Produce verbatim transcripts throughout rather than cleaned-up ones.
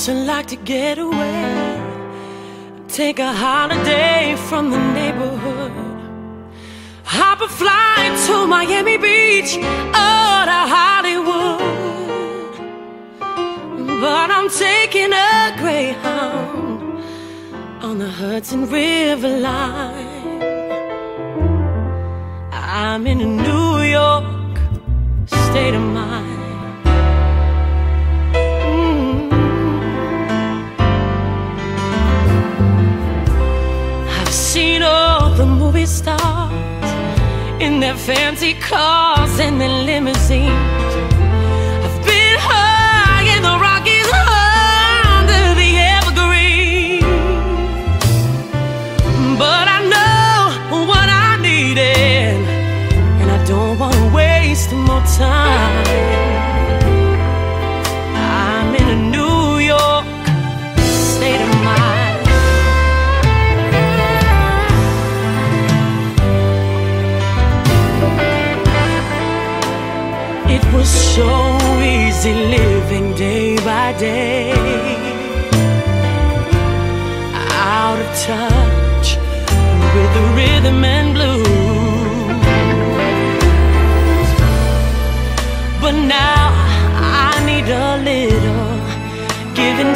you like to get away? Take a holiday from the neighborhood. Hop a flight to Miami Beach or to Hollywood. But I'm taking a Greyhound on the Hudson River line. I'm in a New York state of mind. Mm. I've seen all the movie stars in their fancy cars and their limousines. I've been high in the Rockies under the evergreens. But I know what I needed, and I don't want to waste more time. I'm in a New York state of mind. It was so easy living day by day, out of touch with the rhythm and blues. But now I need a little give and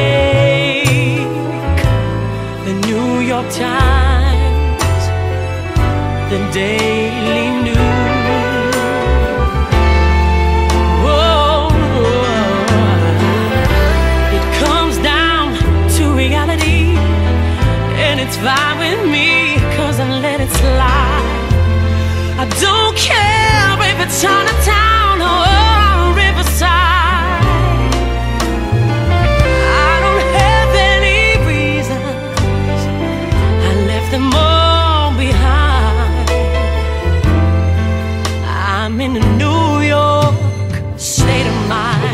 take. The New York Times, the Daily News. Whoa, it comes down to reality, and it's fine with me, 'cause I let it slide. I don't care if it's on a town or a riverside. I don't have any reasons, I left them all behind. I'm in a New York state of mind.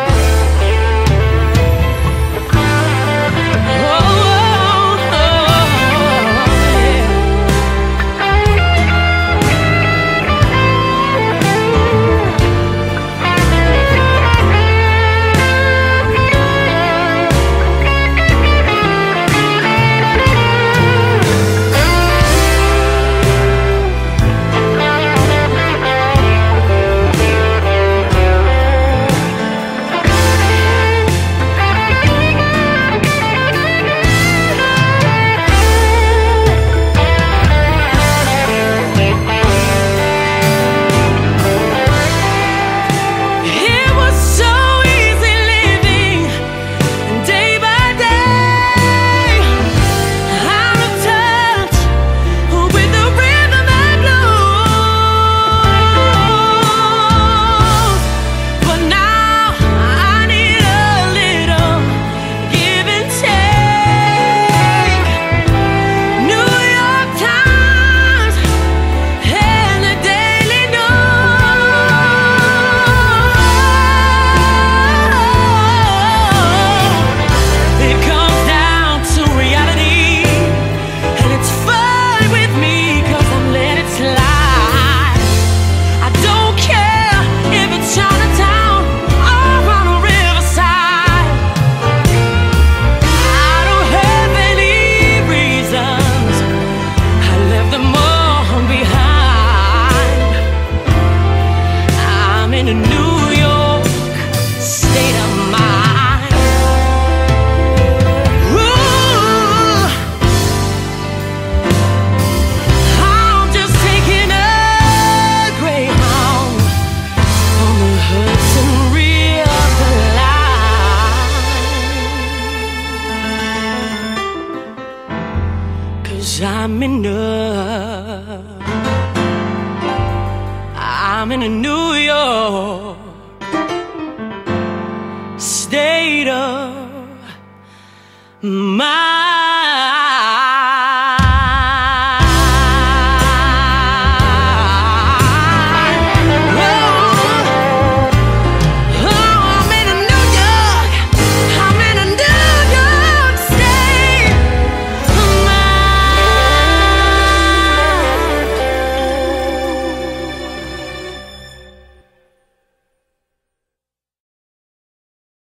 I'm in a, I'm in a New York state of mind.